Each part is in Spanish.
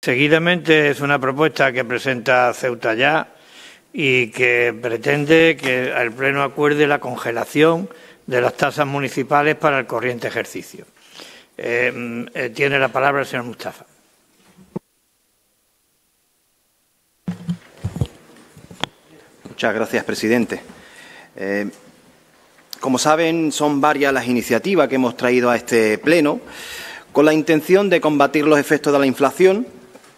Seguidamente es una propuesta que presenta Ceuta Ya y que pretende que el Pleno acuerde la congelación de las tasas municipales para el corriente ejercicio. Tiene la palabra el señor Mustafa. Muchas gracias, presidente. Como saben, son varias las iniciativas que hemos traído a este Pleno con la intención de combatir los efectos de la inflación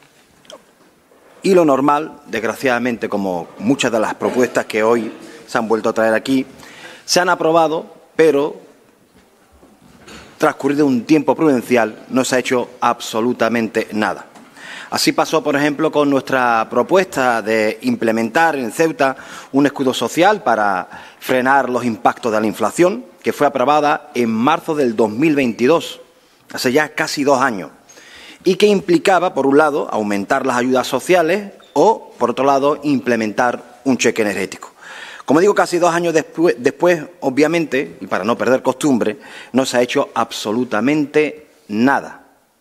y lo normal, desgraciadamente, como muchas de las propuestas que hoy se han vuelto a traer aquí, se han aprobado, pero transcurrido un tiempo prudencial no se ha hecho absolutamente nada. Así pasó, por ejemplo, con nuestra propuesta de implementar en Ceuta un escudo social para frenar los impactos de la inflación, que fue aprobada en marzo del 2022, hace ya casi 2 años, y que implicaba, por un lado, aumentar las ayudas sociales o, por otro lado, implementar un cheque energético. Como digo, casi 2 años después, obviamente, y para no perder costumbre, no se ha hecho absolutamente nada.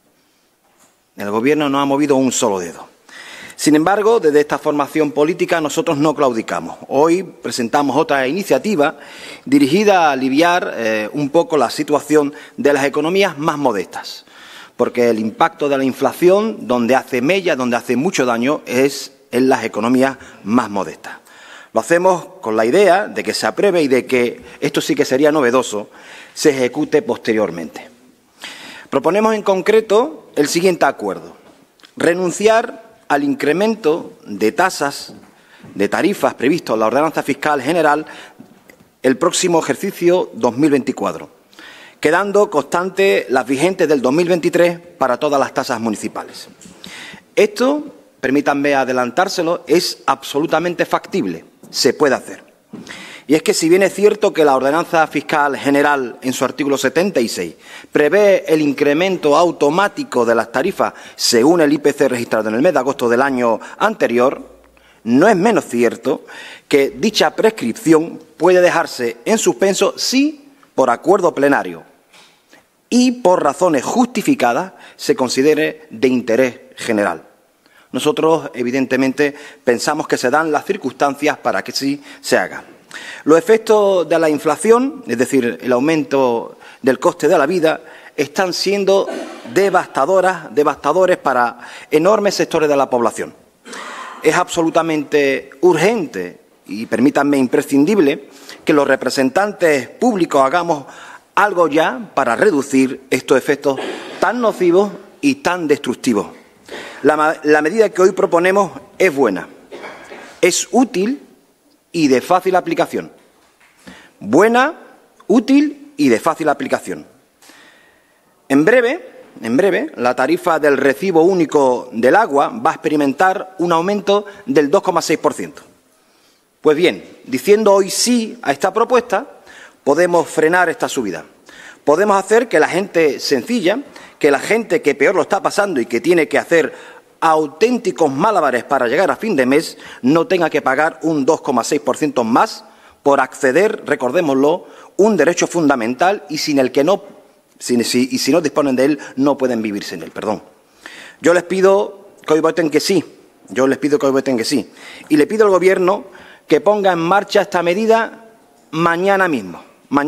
El Gobierno no ha movido un solo dedo. Sin embargo, desde esta formación política nosotros no claudicamos. Hoy presentamos otra iniciativa dirigida a aliviar un poco la situación de las economías más modestas, porque el impacto de la inflación, donde hace mella, donde hace mucho daño, es en las economías más modestas. Lo hacemos con la idea de que se apruebe y de que, esto sí que sería novedoso, se ejecute posteriormente. Proponemos en concreto el siguiente acuerdo: renunciar al incremento de tasas, de tarifas previsto en la Ordenanza Fiscal General el próximo ejercicio 2024, quedando constantes las vigentes del 2023 para todas las tasas municipales. Esto, permítanme adelantárselo, es absolutamente factible, se puede hacer. Y es que, si bien es cierto que la Ordenanza Fiscal General, en su artículo 76, prevé el incremento automático de las tarifas según el IPC registrado en el mes de agosto del año anterior, no es menos cierto que dicha prescripción puede dejarse en suspenso si, por acuerdo plenario y por razones justificadas, se considere de interés general. Nosotros, evidentemente, pensamos que se dan las circunstancias para que sí se haga. Los efectos de la inflación, es decir, el aumento del coste de la vida, están siendo devastadores para enormes sectores de la población. Es absolutamente urgente y, permítanme, imprescindible que los representantes públicos hagamos algo ya para reducir estos efectos tan nocivos y tan destructivos. La medida que hoy proponemos es buena, es útil y de fácil aplicación. Buena, útil y de fácil aplicación. En breve, la tarifa del recibo único del agua va a experimentar un aumento del 2,6%. Pues bien, diciendo hoy sí a esta propuesta, podemos frenar esta subida. Podemos hacer que la gente sencilla, que la gente que peor lo está pasando y que tiene que hacer auténticos malabares para llegar a fin de mes, no tenga que pagar un 2,6% más por acceder, recordémoslo, un derecho fundamental y sin el que si no disponen de él, no pueden vivir sin él. Yo les pido que hoy voten que sí. Y le pido al Gobierno que ponga en marcha esta medida mañana mismo.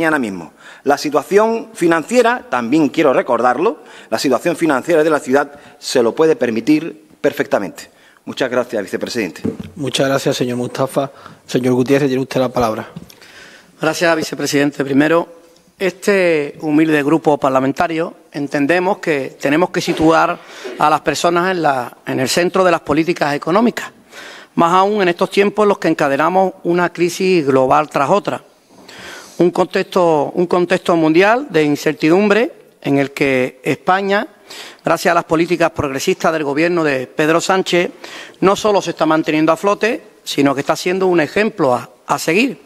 La situación financiera, también quiero recordarlo, la situación financiera de la ciudad se lo puede permitir perfectamente. Muchas gracias, vicepresidente. Muchas gracias, señor Mustafa. Señor Gutiérrez, tiene usted la palabra. Gracias, vicepresidente. Primero, este humilde grupo parlamentario entendemos que tenemos que situar a las personas en el centro de las políticas económicas, más aún en estos tiempos en los que encadenamos una crisis global tras otra. Un contexto mundial de incertidumbre en el que España, gracias a las políticas progresistas del Gobierno de Pedro Sánchez, no solo se está manteniendo a flote, sino que está siendo un ejemplo a seguir.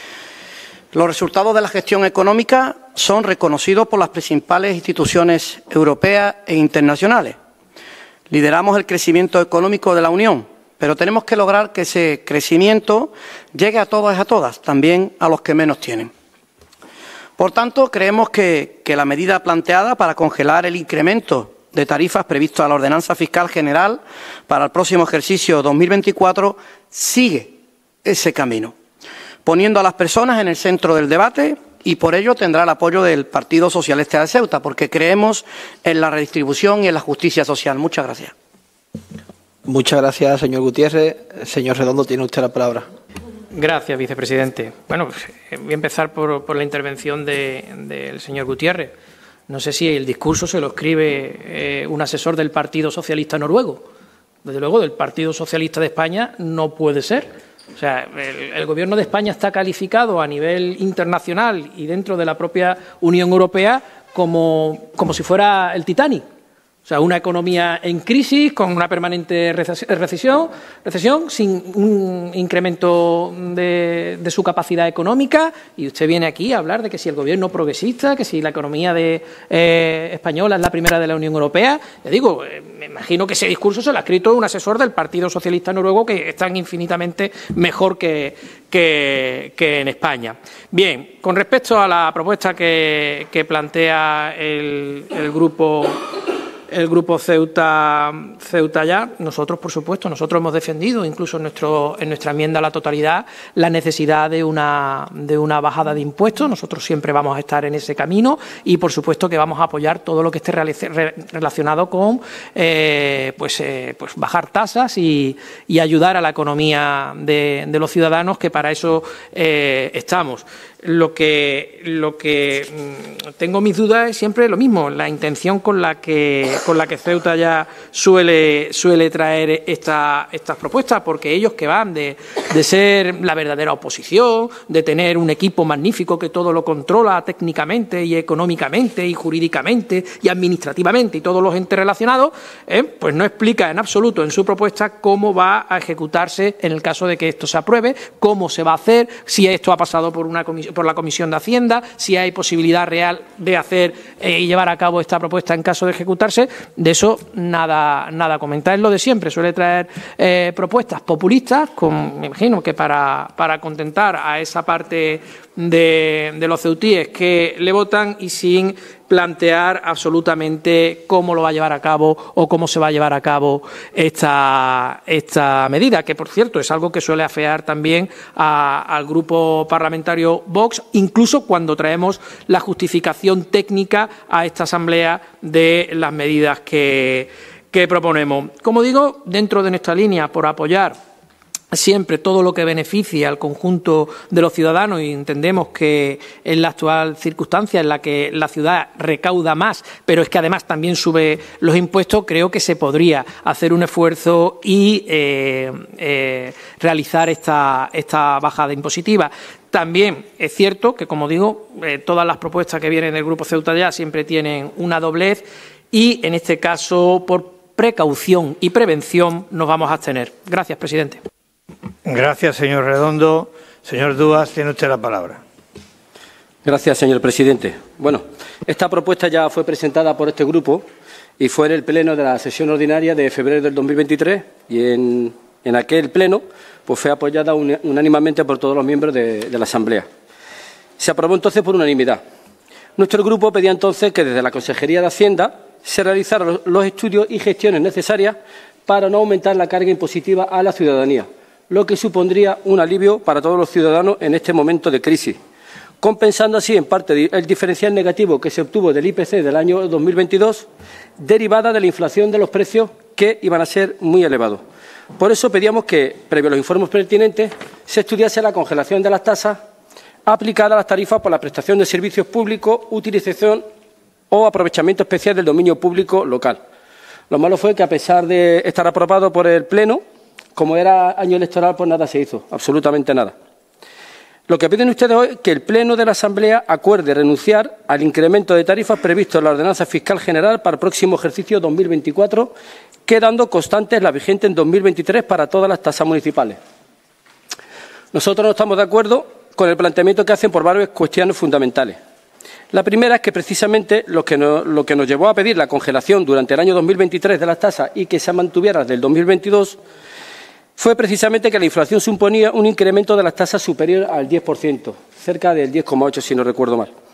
Los resultados de la gestión económica son reconocidos por las principales instituciones europeas e internacionales. Lideramos el crecimiento económico de la Unión, pero tenemos que lograr que ese crecimiento llegue a todas y a todas, también a los que menos tienen. Por tanto, creemos que la medida planteada para congelar el incremento de tarifas previsto en la Ordenanza Fiscal General para el próximo ejercicio 2024 sigue ese camino, poniendo a las personas en el centro del debate, y por ello tendrá el apoyo del Partido Socialista de Ceuta, porque creemos en la redistribución y en la justicia social. Muchas gracias. Muchas gracias, señor Gutiérrez. Señor Redondo, tiene usted la palabra. Gracias, vicepresidente. Bueno, voy a empezar por la intervención del señor Gutiérrez. No sé si el discurso se lo escribe un asesor del Partido Socialista noruego. Desde luego, del Partido Socialista de España no puede ser. O sea, el Gobierno de España está calificado a nivel internacional y dentro de la propia Unión Europea como si fuera el Titanic. O sea, una economía en crisis, con una permanente recesión, sin un incremento de su capacidad económica, y usted viene aquí a hablar de que si el gobierno progresista, que si la economía española es la primera de la Unión Europea. Le digo, me imagino que ese discurso se lo ha escrito un asesor del Partido Socialista Noruego, que están infinitamente mejor que en España. Bien, con respecto a la propuesta que plantea el Grupo Ceuta Ya, nosotros, por supuesto, hemos defendido, incluso en nuestra enmienda a la totalidad, la necesidad de una bajada de impuestos. Nosotros siempre vamos a estar en ese camino y, por supuesto, que vamos a apoyar todo lo que esté relacionado con pues bajar tasas y ayudar a la economía de los ciudadanos, que para eso estamos. Lo que tengo mis dudas es siempre lo mismo, la intención con la que Ceuta Ya suele traer estas propuestas, porque ellos, que van de ser la verdadera oposición, de tener un equipo magnífico que todo lo controla técnicamente y económicamente y jurídicamente y administrativamente y todos los entes relacionados, pues no explica en absoluto en su propuesta cómo va a ejecutarse en el caso de que esto se apruebe, cómo se va a hacer, si esto ha pasado por la Comisión de Hacienda, si hay posibilidad real de hacer y llevar a cabo esta propuesta en caso de ejecutarse. De eso nada comentar. Es lo de siempre, suele traer propuestas populistas, me imagino que para contentar a esa parte de los ceutíes que le votan, y sin plantear absolutamente cómo lo va a llevar a cabo o cómo se va a llevar a cabo esta medida, que, por cierto, es algo que suele afear también al grupo parlamentario Vox, incluso cuando traemos la justificación técnica a esta Asamblea de las medidas que proponemos. Como digo, dentro de nuestra línea por apoyar siempre todo lo que beneficie al conjunto de los ciudadanos, y entendemos que en la actual circunstancia en la que la ciudad recauda más, pero es que además también sube los impuestos, creo que se podría hacer un esfuerzo y realizar esta bajada impositiva. También es cierto que, como digo, todas las propuestas que vienen del Grupo Ceuta Ya siempre tienen una doblez, y en este caso, por precaución y prevención, nos vamos a abstener. Gracias, presidente. Gracias, señor Redondo. Señor Dúas, tiene usted la palabra. Gracias, señor presidente. Bueno, esta propuesta ya fue presentada por este grupo y fue en el pleno de la sesión ordinaria de febrero del 2023, y en aquel pleno pues fue apoyada unánimemente por todos los miembros de la Asamblea. Se aprobó entonces por unanimidad. Nuestro grupo pedía entonces que desde la Consejería de Hacienda se realizaran los estudios y gestiones necesarias para no aumentar la carga impositiva a la ciudadanía, lo que supondría un alivio para todos los ciudadanos en este momento de crisis, compensando así en parte el diferencial negativo que se obtuvo del IPC del año 2022, derivada de la inflación de los precios, que iban a ser muy elevados. Por eso pedíamos que, previo a los informes pertinentes, se estudiase la congelación de las tasas aplicadas a las tarifas por la prestación de servicios públicos, utilización o aprovechamiento especial del dominio público local. Lo malo fue que, a pesar de estar aprobado por el Pleno, como era año electoral, pues nada se hizo, absolutamente nada. Lo que piden ustedes hoy es que el Pleno de la Asamblea acuerde renunciar al incremento de tarifas previsto en la Ordenanza Fiscal General para el próximo ejercicio 2024, quedando constantes la vigente en 2023 para todas las tasas municipales. Nosotros no estamos de acuerdo con el planteamiento que hacen por varias cuestiones fundamentales. La primera es que, precisamente, lo que nos llevó a pedir la congelación durante el año 2023 de las tasas y que se mantuviera desde el 2022 fue precisamente que la inflación suponía un incremento de las tasas superior al 10%, cerca del 10,8% si no recuerdo mal.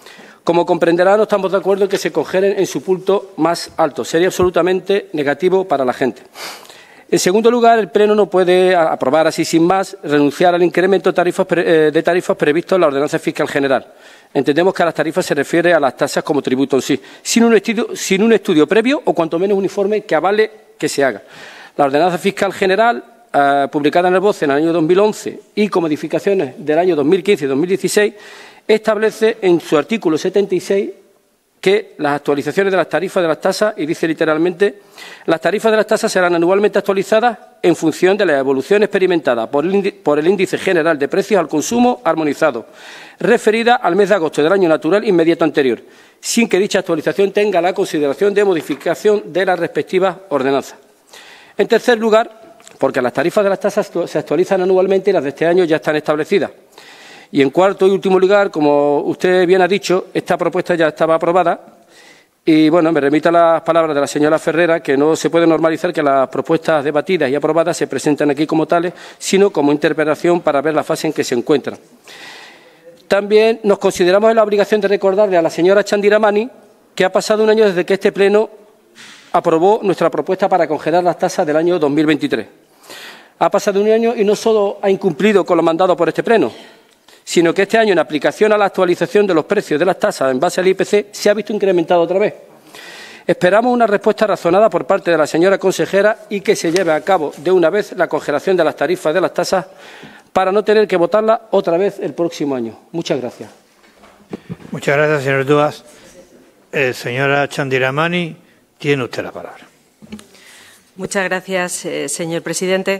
Como comprenderá, no estamos de acuerdo en que se congelen en su punto más alto. Sería absolutamente negativo para la gente. En segundo lugar, el Pleno no puede aprobar así sin más renunciar al incremento de tarifas previsto en la Ordenanza Fiscal General. Entendemos que a las tarifas se refiere a las tasas como tributo en sí, sin un estudio previo o cuanto menos un informe que avale que se haga. La Ordenanza Fiscal General, publicada en el BOCE en el año 2011 y con modificaciones del año 2015 y 2016, establece en su artículo 76 que las actualizaciones de las tarifas de las tasas, y dice literalmente, las tarifas de las tasas serán anualmente actualizadas en función de la evolución experimentada por el Índice General de Precios al Consumo armonizado, referida al mes de agosto del año natural inmediato anterior, sin que dicha actualización tenga la consideración de modificación de las respectivas ordenanzas. En tercer lugar, porque las tarifas de las tasas se actualizan anualmente y las de este año ya están establecidas. Y en cuarto y último lugar, como usted bien ha dicho, esta propuesta ya estaba aprobada y, bueno, me remito a las palabras de la señora Ferrera, que no se puede normalizar que las propuestas debatidas y aprobadas se presenten aquí como tales, sino como interpretación para ver la fase en que se encuentran. También nos consideramos en la obligación de recordarle a la señora Chandiramani que ha pasado un año desde que este Pleno aprobó nuestra propuesta para congelar las tasas del año 2023. Ha pasado un año y no solo ha incumplido con lo mandado por este Pleno, sino que este año, en aplicación a la actualización de los precios de las tasas en base al IPC, se ha visto incrementado otra vez. Esperamos una respuesta razonada por parte de la señora consejera y que se lleve a cabo de una vez la congelación de las tarifas de las tasas para no tener que votarla otra vez el próximo año. Muchas gracias. Muchas gracias, señor Duas. Señora Chandiramani, tiene usted la palabra. Muchas gracias, señor presidente.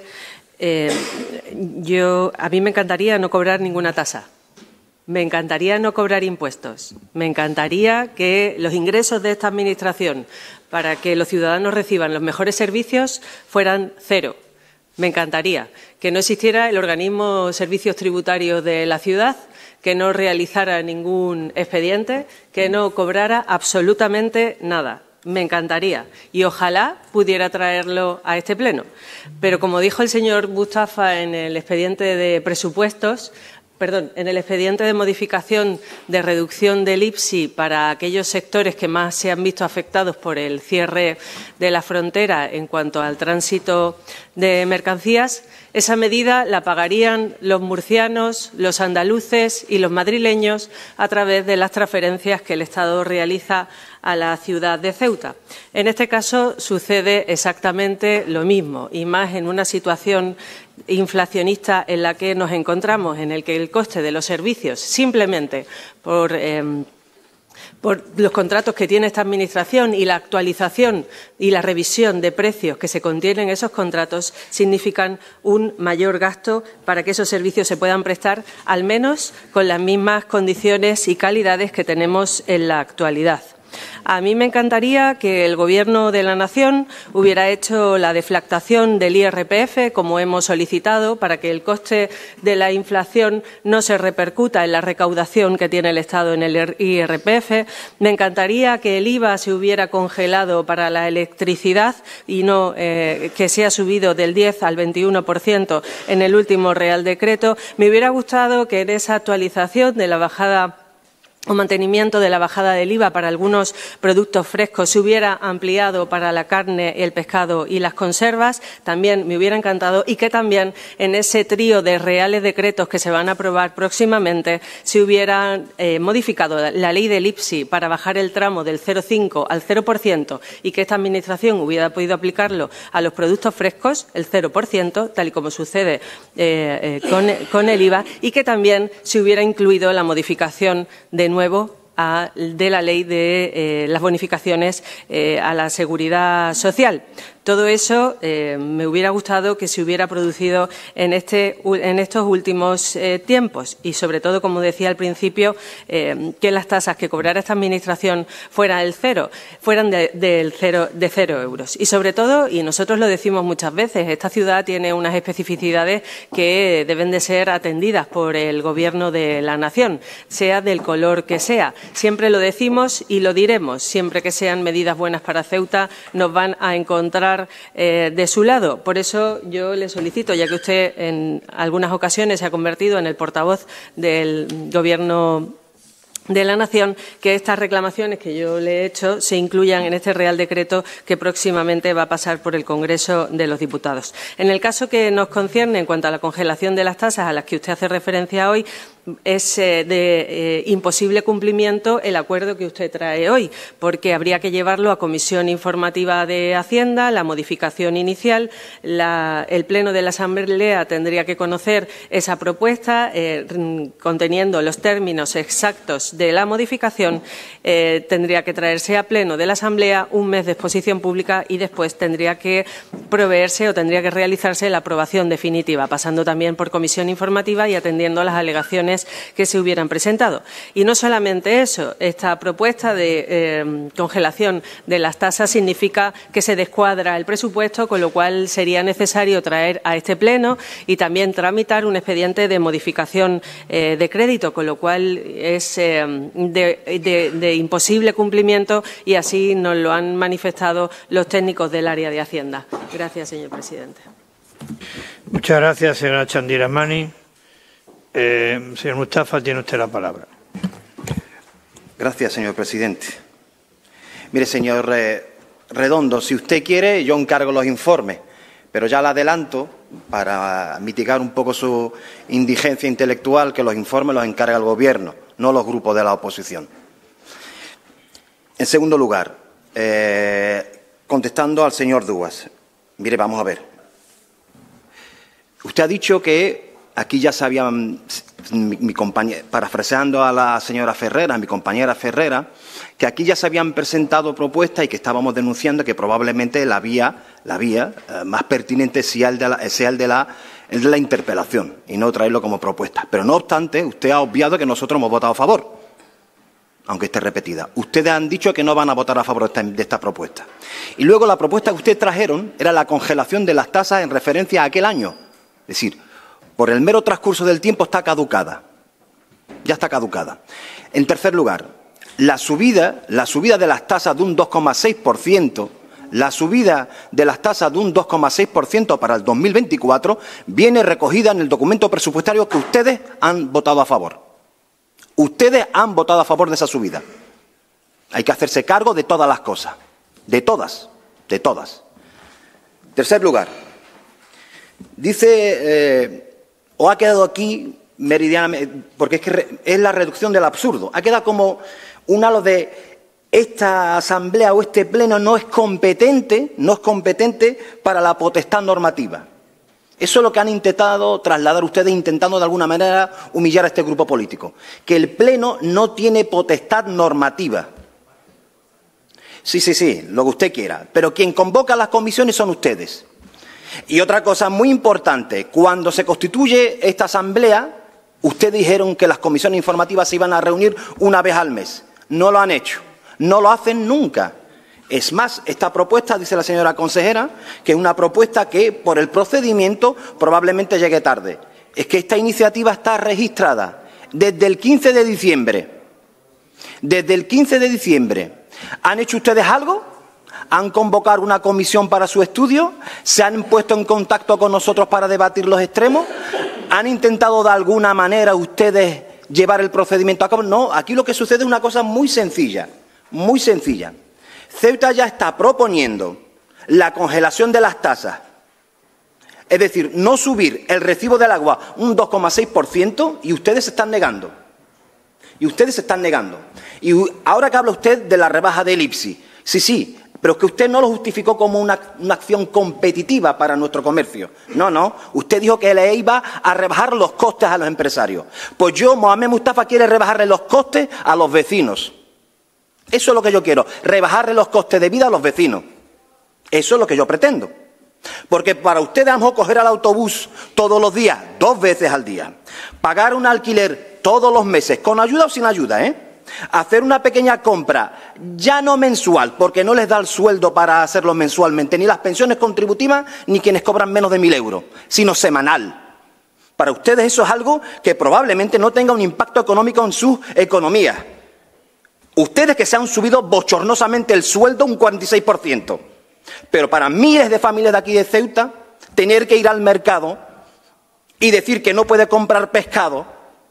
A mí me encantaría no cobrar ninguna tasa. Me encantaría no cobrar impuestos. Me encantaría que los ingresos de esta Administración para que los ciudadanos reciban los mejores servicios fueran cero. Me encantaría que no existiera el organismo Servicios Tributarios de la ciudad, que no realizara ningún expediente, que no cobrara absolutamente nada. Me encantaría y ojalá pudiera traerlo a este Pleno. Pero como dijo el señor Mustafa en el expediente de presupuestos, en el expediente de modificación de reducción del IPSI para aquellos sectores que más se han visto afectados por el cierre de la frontera en cuanto al tránsito de mercancías, esa medida la pagarían los murcianos, los andaluces y los madrileños a través de las transferencias que el Estado realiza a la ciudad de Ceuta. En este caso sucede exactamente lo mismo y más en una situación inflacionista en la que nos encontramos, en el que el coste de los servicios, simplemente por los contratos que tiene esta Administración y la actualización y la revisión de precios que se contienen en esos contratos, significan un mayor gasto para que esos servicios se puedan prestar, al menos con las mismas condiciones y calidades que tenemos en la actualidad. A mí me encantaría que el Gobierno de la Nación hubiera hecho la deflactación del IRPF, como hemos solicitado, para que el coste de la inflación no se repercuta en la recaudación que tiene el Estado en el IRPF. Me encantaría que el IVA se hubiera congelado para la electricidad y no que se ha subido del 10 al 21% en el último Real Decreto. Me hubiera gustado que en esa actualización de la bajada o mantenimiento de la bajada del IVA para algunos productos frescos se hubiera ampliado para la carne, el pescado y las conservas. También me hubiera encantado y que también en ese trío de reales decretos que se van a aprobar próximamente se hubiera modificado la ley del IPSI para bajar el tramo del 0,5 al 0% y que esta Administración hubiera podido aplicarlo a los productos frescos, el 0%, tal y como sucede con el IVA, y que también se hubiera incluido la modificación de nuevo de la ley de las bonificaciones a la seguridad social. Todo eso me hubiera gustado que se hubiera producido en estos últimos tiempos y, sobre todo, como decía al principio, que las tasas que cobrara esta Administración fueran de 0 euros. Y, sobre todo, y nosotros lo decimos muchas veces, esta ciudad tiene unas especificidades que deben de ser atendidas por el Gobierno de la Nación, sea del color que sea. Siempre lo decimos y lo diremos. Siempre que sean medidas buenas para Ceuta, nos van a encontrar de su lado. Por eso yo le solicito, ya que usted en algunas ocasiones se ha convertido en el portavoz del Gobierno de la Nación, que estas reclamaciones que yo le he hecho se incluyan en este Real Decreto que próximamente va a pasar por el Congreso de los Diputados. En el caso que nos concierne, en cuanto a la congelación de las tasas a las que usted hace referencia hoy, es de imposible cumplimiento el acuerdo que usted trae hoy, porque habría que llevarlo a Comisión Informativa de Hacienda, la modificación inicial, el Pleno de la Asamblea tendría que conocer esa propuesta conteniendo los términos exactos de la modificación, tendría que traerse a Pleno de la Asamblea, un mes de exposición pública y después tendría que proveerse o tendría que realizarse la aprobación definitiva, pasando también por Comisión Informativa y atendiendo a las alegaciones que se hubieran presentado. Y no solamente eso, esta propuesta de congelación de las tasas significa que se descuadra el presupuesto, con lo cual sería necesario traer a este Pleno y también tramitar un expediente de modificación de crédito, con lo cual es de imposible cumplimiento y así nos lo han manifestado los técnicos del área de Hacienda. Gracias, señor presidente. Muchas gracias, señora Chandiramani. Señor Mustafa, tiene usted la palabra. Gracias, señor presidente. Mire, señor Redondo, si usted quiere, yo encargo los informes, pero ya le adelanto, para mitigar un poco su indigencia intelectual, que los informes los encarga el Gobierno, no los grupos de la oposición. En segundo lugar, contestando al señor Duas, mire, vamos a ver. Usted ha dicho que aquí ya se habían, parafraseando a la señora Ferrera, mi compañera Ferrera, que aquí ya se habían presentado propuestas y que estábamos denunciando que probablemente la vía más pertinente sea el de la interpelación y no traerlo como propuesta. Pero no obstante, usted ha obviado que nosotros hemos votado a favor, aunque esté repetida. Ustedes han dicho que no van a votar a favor de esta propuesta. Y luego la propuesta que ustedes trajeron era la congelación de las tasas en referencia a aquel año. Es decir, por el mero transcurso del tiempo está caducada. Ya está caducada. En tercer lugar, la subida de las tasas de un 2,6%, la subida de las tasas de un 2,6% para el 2024 viene recogida en el documento presupuestario que ustedes han votado a favor. Ustedes han votado a favor de esa subida. Hay que hacerse cargo de todas las cosas. De todas. De todas. Tercer lugar, dice... o ha quedado aquí meridianamente, porque es que es la reducción del absurdo, ha quedado como un halo de esta asamblea o este pleno no es competente para la potestad normativa. Eso es lo que han intentado trasladar ustedes, intentando de alguna manera humillar a este grupo político, que el pleno no tiene potestad normativa. Sí, lo que usted quiera, pero quien convoca a las comisiones son ustedes. Y otra cosa muy importante, cuando se constituye esta asamblea, ustedes dijeron que las comisiones informativas se iban a reunir una vez al mes. No lo han hecho, no lo hacen nunca. Es más, esta propuesta, dice la señora consejera, que es una propuesta que por el procedimiento probablemente llegue tarde. Es que esta iniciativa está registrada desde el 15 de diciembre. Desde el 15 de diciembre. ¿Han hecho ustedes algo? ¿Han convocado una comisión para su estudio? ¿Se han puesto en contacto con nosotros para debatir los extremos? ¿Han intentado de alguna manera ustedes llevar el procedimiento a cabo? No, aquí lo que sucede es una cosa muy sencilla, muy sencilla. Ceuta ya está proponiendo la congelación de las tasas, es decir, no subir el recibo del agua un 2,6% y ustedes se están negando. Y ustedes se están negando. Y ahora que habla usted de la rebaja del IPSI, sí, pero es que usted no lo justificó como una acción competitiva para nuestro comercio. No, usted dijo que le iba a rebajar los costes a los empresarios. Pues Mohamed Mustafa quiere rebajarle los costes a los vecinos. Eso es lo que yo quiero, rebajarle los costes de vida a los vecinos. Eso es lo que yo pretendo. Porque para ustedes a lo mejor coger el autobús todos los días, 2 veces al día, pagar un alquiler todos los meses, con ayuda o sin ayuda, hacer una pequeña compra, ya no mensual, porque no les da el sueldo para hacerlo mensualmente, ni las pensiones contributivas, ni quienes cobran menos de 1.000 euros, sino semanal. Para ustedes eso es algo que probablemente no tenga un impacto económico en sus economías. Ustedes que se han subido bochornosamente el sueldo un 46%. Pero para miles de familias de aquí de Ceuta, tener que ir al mercado y decir que no puede comprar pescado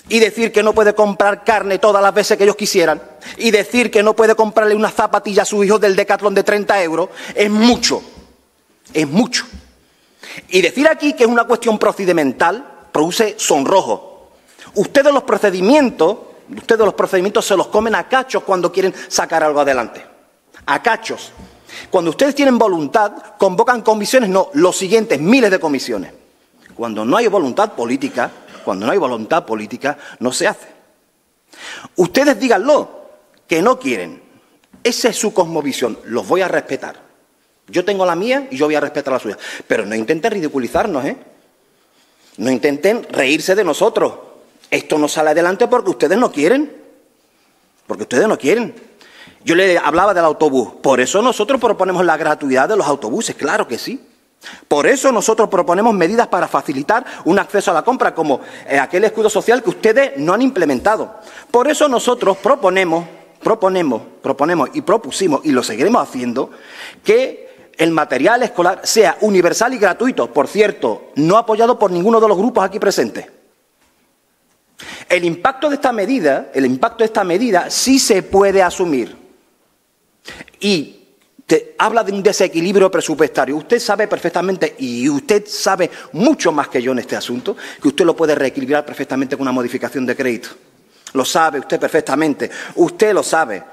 y decir que no puede comprar carne todas las veces que ellos quisieran y decir que no puede comprarle una zapatilla a su hijo del Decathlon de 30 euros es mucho, es mucho. Y decir aquí que es una cuestión procedimental produce sonrojo. Ustedes los procedimientos se los comen a cachos cuando quieren sacar algo adelante. A cachos. Cuando ustedes tienen voluntad, convocan comisiones, no, los siguientes, miles de comisiones. Cuando no hay voluntad política, no se hace. Ustedes díganlo, que no quieren. Esa es su cosmovisión, los voy a respetar. Yo tengo la mía y yo voy a respetar la suya. Pero no intenten ridiculizarnos, ¿eh? No intenten reírse de nosotros. Esto no sale adelante porque ustedes no quieren. Porque ustedes no quieren. Yo le hablaba del autobús. Por eso nosotros proponemos la gratuidad de los autobuses, claro que sí. Por eso nosotros proponemos medidas para facilitar un acceso a la compra, como aquel escudo social que ustedes no han implementado. Por eso nosotros proponemos y propusimos, y lo seguiremos haciendo, que el material escolar sea universal y gratuito. Por cierto, no apoyado por ninguno de los grupos aquí presentes. El impacto de esta medida sí se puede asumir. Y habla de un desequilibrio presupuestario. Usted sabe perfectamente, y usted sabe mucho más que yo en este asunto, que usted lo puede reequilibrar perfectamente con una modificación de crédito. Lo sabe usted perfectamente. Usted lo sabe.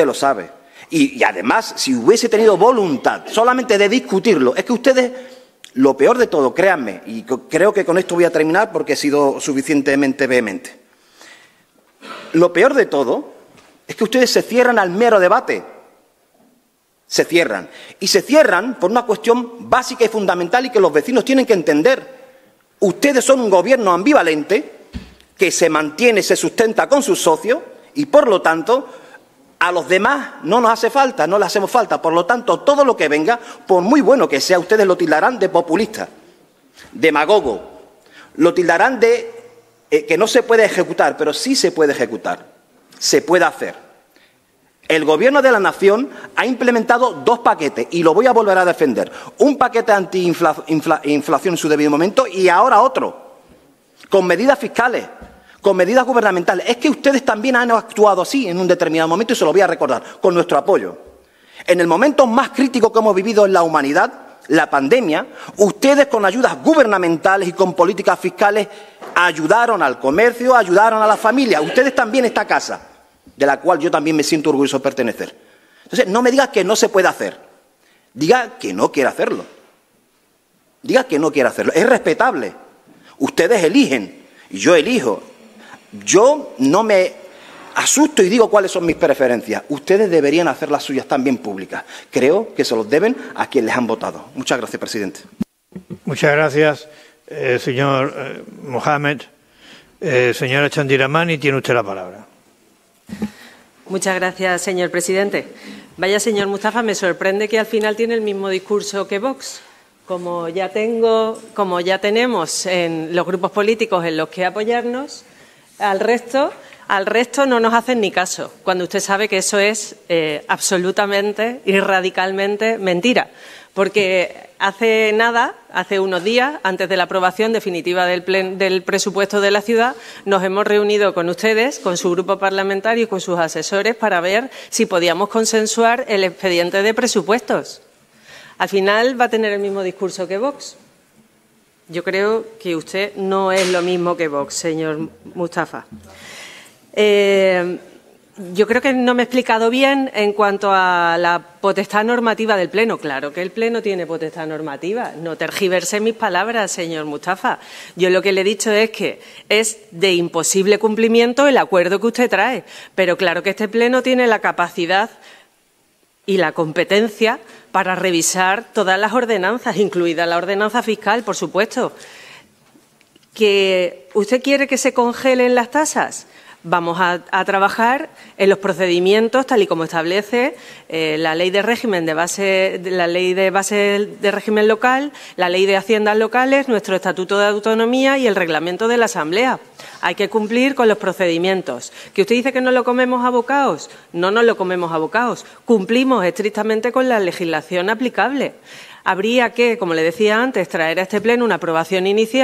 Y además, si hubiese tenido voluntad solamente de discutirlo, es que ustedes, lo peor de todo, créanme, y creo que con esto voy a terminar porque he sido suficientemente vehemente. Lo peor de todo es que ustedes se cierran al mero debate. Se cierran. Y se cierran por una cuestión básica y fundamental y que los vecinos tienen que entender. Ustedes son un gobierno ambivalente que se mantiene, se sustenta con sus socios y, por lo tanto, a los demás no nos hace falta, no les hacemos falta. Por lo tanto, todo lo que venga, por muy bueno que sea, ustedes lo tildarán de populista, demagogo, lo tildarán de que no se puede ejecutar, pero sí se puede ejecutar, se puede hacer. El Gobierno de la Nación ha implementado 2 paquetes y lo voy a volver a defender. Un paquete anti-inflación en su debido momento y ahora otro, con medidas fiscales, con medidas gubernamentales. Es que ustedes también han actuado así en un determinado momento y se lo voy a recordar, con nuestro apoyo. En el momento más crítico que hemos vivido en la humanidad, la pandemia, ustedes con ayudas gubernamentales y con políticas fiscales ayudaron al comercio, ayudaron a la familia. Ustedes también esta casa, de la cual yo también me siento orgulloso de pertenecer. Entonces, no me diga que no se puede hacer. Diga que no quiere hacerlo. Diga que no quiere hacerlo. Es respetable. Ustedes eligen y yo elijo. Yo no me asusto y digo cuáles son mis preferencias. Ustedes deberían hacer las suyas también públicas. Creo que se los deben a quienes les han votado. Muchas gracias, presidente. Muchas gracias, señor Mohamed. Señora Chandiramani, tiene usted la palabra. Muchas gracias, señor presidente. Vaya, señor Mustafa, me sorprende que al final tiene el mismo discurso que Vox. Como ya tenemos en los grupos políticos en los que apoyarnos, al resto no nos hacen ni caso, cuando usted sabe que eso es absolutamente y radicalmente mentira. Porque hace unos días, antes de la aprobación definitiva del presupuesto de la ciudad, nos hemos reunido con ustedes, con su grupo parlamentario y con sus asesores para ver si podíamos consensuar el expediente de presupuestos. Al final va a tener el mismo discurso que Vox. Yo creo que usted no es lo mismo que Vox, señor Mustafa. Yo creo que no me he explicado bien en cuanto a la potestad normativa del Pleno. Claro que el Pleno tiene potestad normativa. No tergiverse mis palabras, señor Mustafa. Yo lo que le he dicho es que es de imposible cumplimiento el acuerdo que usted trae. Pero claro que este Pleno tiene la capacidad y la competencia para revisar todas las ordenanzas, incluida la ordenanza fiscal, por supuesto. ¿Que usted quiere que se congelen las tasas? Vamos a trabajar en los procedimientos tal y como establece la ley de régimen de base, la ley de base de régimen local, la ley de haciendas locales, nuestro estatuto de autonomía y el reglamento de la Asamblea. Hay que cumplir con los procedimientos. ¿Que usted dice que no lo comemos a bocaos? No nos lo comemos a bocaos. Cumplimos estrictamente con la legislación aplicable. Habría que, como le decía antes, traer a este Pleno una aprobación inicial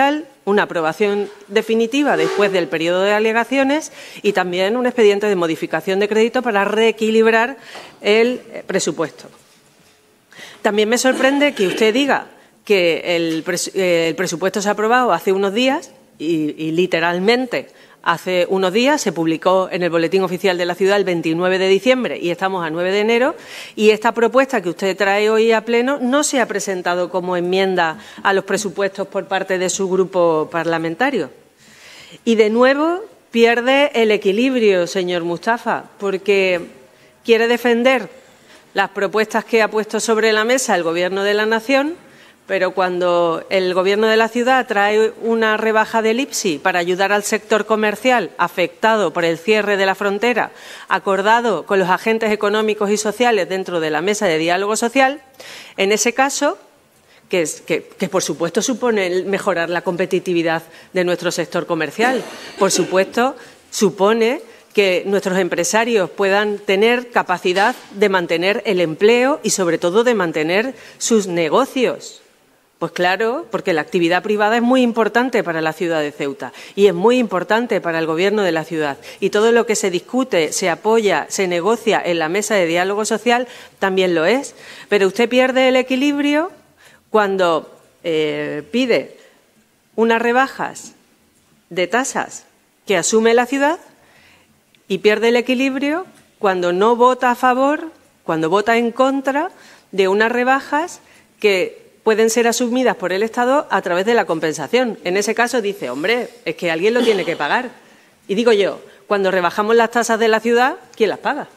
una aprobación definitiva después del periodo de alegaciones y también un expediente de modificación de crédito para reequilibrar el presupuesto. También me sorprende que usted diga que el presupuesto se ha aprobado hace unos días y literalmente hace unos días se publicó en el Boletín Oficial de la Ciudad el 29 de diciembre y estamos a 9 de enero y esta propuesta que usted trae hoy a pleno no se ha presentado como enmienda a los presupuestos por parte de su grupo parlamentario. Y de nuevo pierde el equilibrio, señor Mustafa, porque quiere defender las propuestas que ha puesto sobre la mesa el Gobierno de la Nación, pero cuando el Gobierno de la ciudad trae una rebaja del IPSI para ayudar al sector comercial afectado por el cierre de la frontera, acordado con los agentes económicos y sociales dentro de la mesa de diálogo social, en ese caso, que por supuesto supone mejorar la competitividad de nuestro sector comercial, por supuesto supone que nuestros empresarios puedan tener capacidad de mantener el empleo y, sobre todo, de mantener sus negocios. Pues claro, porque la actividad privada es muy importante para la ciudad de Ceuta y es muy importante para el Gobierno de la ciudad. Y todo lo que se discute, se apoya, se negocia en la mesa de diálogo social también lo es. Pero usted pierde el equilibrio cuando pide unas rebajas de tasas que asume la ciudad y pierde el equilibrio cuando no vota a favor, cuando vota en contra de unas rebajas que pueden ser asumidas por el Estado a través de la compensación. En ese caso dice, hombre, es que alguien lo tiene que pagar. Y digo yo, cuando rebajamos las tasas de la ciudad, ¿quién las paga?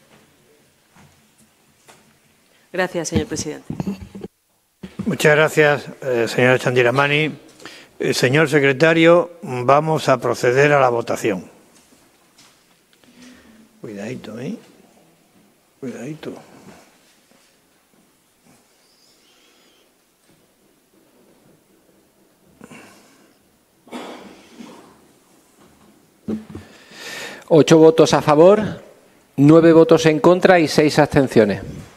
Gracias, señor presidente. Muchas gracias, señora Chandiramani. Señor secretario, vamos a proceder a la votación. Cuidadito, ¿eh? Cuidadito. Ocho votos a favor, 9 votos en contra y 6 abstenciones.